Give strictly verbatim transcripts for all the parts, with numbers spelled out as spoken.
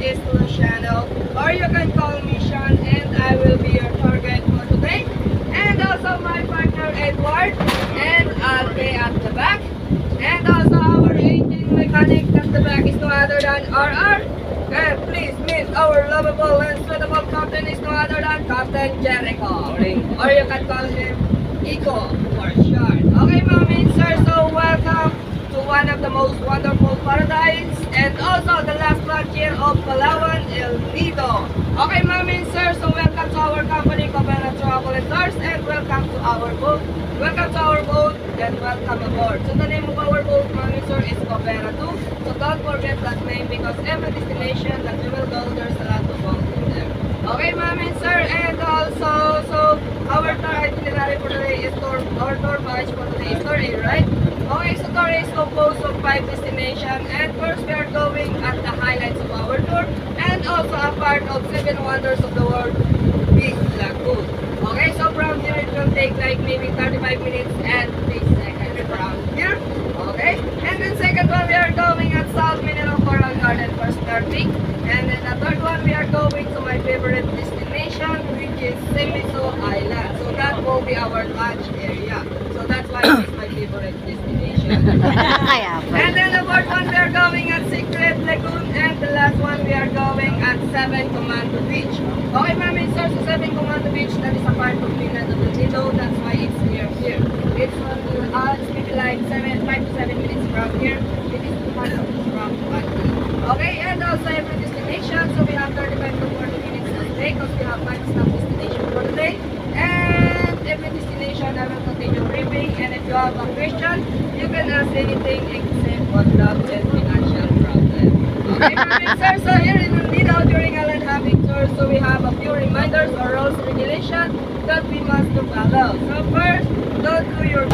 is Luciano, or you can call me Sean, and I will be your tour guide for today. And also my partner Edward, and I'll be at the back. And also our engine mechanic at the back is no other than R R. And please meet our lovable and suitable captain is no other than Captain Jericho, or you can call him Iko for short. Okay, ma'am and sir, so welcome to one of the most wonderful paradise and also the last frontier of Palawan, El Nido. Okay, ma'am and sir, so welcome to our company, Covera Travel and Tours, and welcome to our boat. Welcome to our boat and welcome aboard. So the name of our boat, ma'am and sir, is Covera two. So don't forget that name because every destination that you will go, there's a lot of boats in there. Okay, ma'am and sir, and also, so our tour itinerary for today is tour, our tour package for today is tour A, right? Okay, so tour A is composed of five destinations, and first we are going at the highlights of our tour, and also a part of seven wonders of the world, Big Lagoon. Okay, so from here it will take like maybe thirty-five minutes and three seconds from here. Okay, and then second one we are going at South Mineral Coral Garden for starting, and then the third one we are going to my favorite destination, which is Semiso Island. So that will be our lunch area. So that's why it's my favorite destination. And then the fourth one we are going at Secret Lagoon, and the last one we are going at Seven Commando Beach. Okay, ma'am and sir, so Seven Commando Beach, that is a part of Mindanao of the Nido. That's why it's near here. It's on uh, it's maybe like seven, five to seven minutes from here. It is two hundred from Bati. Okay, and also every destination. So we have thirty-five to forty minutes to stay because we have five stop destination for today. And every destination I will continue briefing. And if you have a question, you can ask anything except what love and financial problem. Okay, ma'am and sir, so here in Nido during island hopping tour, so we have a few reminders or rules and regulations that we must follow. So first, don't do your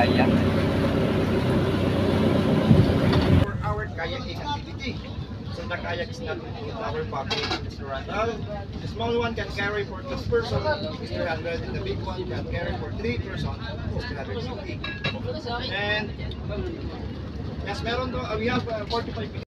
kayak. For our kayaking activity. So the kayak is not in our package, Mister Randall. The small one can carry for two person, Mister Randall, and the big one can carry for three person, Mister one hundred fifty. And yes, meron do, uh, we have uh, forty-five